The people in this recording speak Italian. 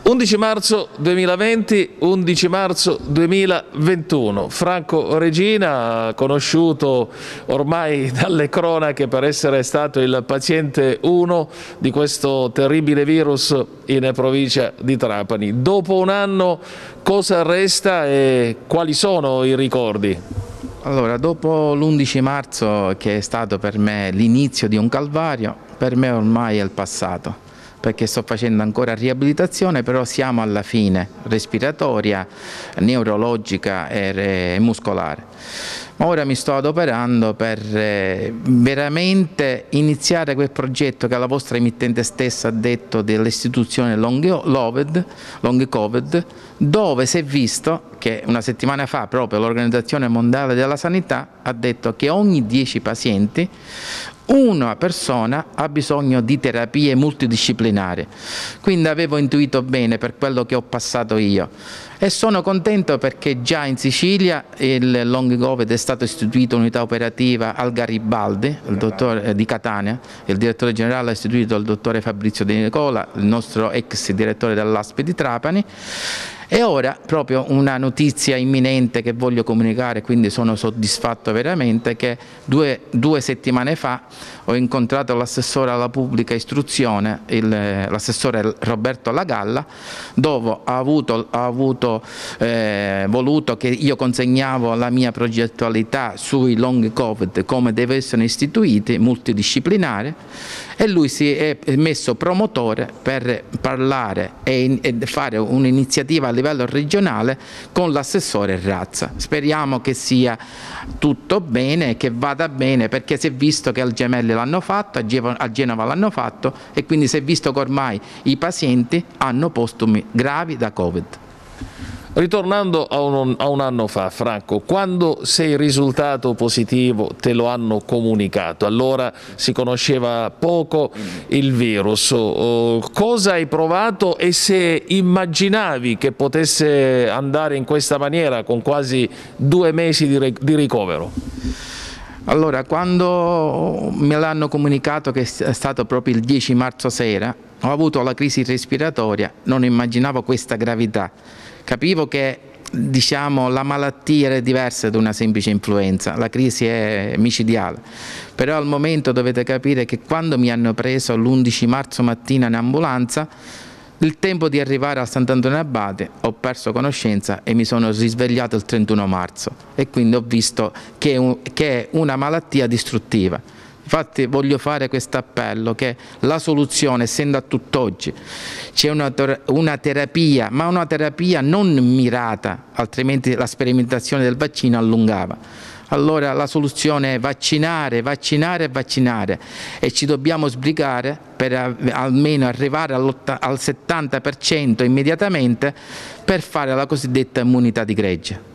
11 marzo 2020, 11 marzo 2021. Franco Regina, conosciuto ormai dalle cronache per essere stato il paziente 1 di questo terribile virus in provincia di Trapani. Dopo un anno cosa resta e quali sono i ricordi? Allora, dopo l'11 marzo, che è stato per me l'inizio di un calvario, per me ormai è il passato, perché sto facendo ancora riabilitazione, però siamo alla fine, respiratoria, neurologica e muscolare. Ma ora mi sto adoperando per veramente iniziare quel progetto che la vostra emittente stessa ha detto dell'istituzione Long Covid, dove si è visto che una settimana fa proprio l'Organizzazione Mondiale della Sanità ha detto che ogni 10 pazienti una persona ha bisogno di terapie multidisciplinari, quindi avevo intuito bene per quello che ho passato io e sono contento perché già in Sicilia il Long Covid è stato istituito un'unità operativa al Garibaldi, il dottore di Catania, il direttore generale ha istituito il dottore Fabrizio De Nicola, il nostro ex direttore dell'ASP di Trapani. E ora proprio una notizia imminente che voglio comunicare, quindi sono soddisfatto veramente, che due settimane fa ho incontrato l'assessore alla pubblica istruzione, l'assessore Roberto Lagalla, dove ha voluto che io consegnavo la mia progettualità sui long Covid, come deve essere istituiti, multidisciplinari, e lui si è messo promotore per parlare e fare un'iniziativa a livello regionale con l'assessore Razza. Speriamo che sia tutto bene e che vada bene, perché si è visto che al Gemelli l'hanno fatto, a Genova l'hanno fatto e quindi si è visto che ormai i pazienti hanno postumi gravi da Covid. Ritornando a un anno fa, Franco, quando sei risultato positivo te lo hanno comunicato, allora si conosceva poco il virus, cosa hai provato e se immaginavi che potesse andare in questa maniera con quasi 2 mesi di ricovero? Allora, quando me l'hanno comunicato, che è stato proprio il 10 marzo sera, ho avuto la crisi respiratoria, non immaginavo questa gravità. Capivo che, diciamo, la malattia era diversa da una semplice influenza, la crisi è micidiale, però al momento dovete capire che quando mi hanno preso l'11 marzo mattina in ambulanza, il tempo di arrivare a Sant'Antonio Abate ho perso conoscenza e mi sono risvegliato il 31 marzo e quindi ho visto che è una malattia distruttiva. Infatti voglio fare questo appello, che la soluzione, essendo a tutt'oggi, c'è una terapia, ma una terapia non mirata, altrimenti la sperimentazione del vaccino allungava. Allora la soluzione è vaccinare, vaccinare e vaccinare, e ci dobbiamo sbrigare per almeno arrivare al 70% immediatamente per fare la cosiddetta immunità di gregge.